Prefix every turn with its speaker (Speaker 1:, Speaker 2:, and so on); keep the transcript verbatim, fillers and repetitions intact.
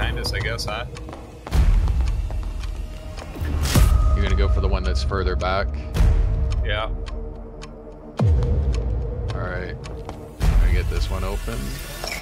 Speaker 1: behind us, I guess, huh?
Speaker 2: You're gonna go for the one that's further back?
Speaker 1: Yeah.
Speaker 2: Alright. I'm gonna get this one open.